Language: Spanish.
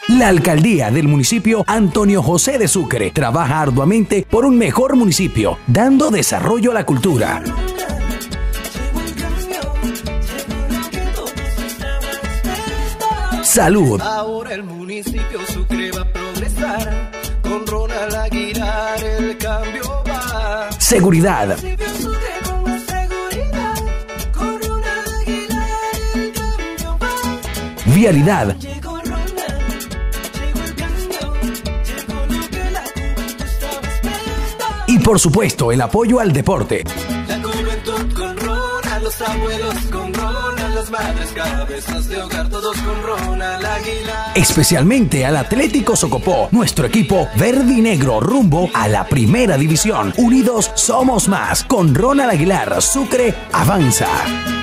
La alcaldía del municipio Antonio José de Sucre trabaja arduamente por un mejor municipio, dando desarrollo a la cultura. Salud. Ahora el municipio Sucre va a progresar. Con Ronald Aguilar el cambio va. Seguridad. Vialidad. Y por supuesto, el apoyo al deporte. La juventud con Ronald, los abuelos con Ronald, las madres, cabezas de hogar, todos con Ronald Aguilar. Especialmente al Atlético Socopó, nuestro equipo verde y negro rumbo a la primera división. Unidos somos más. Con Ronald Aguilar, Sucre avanza.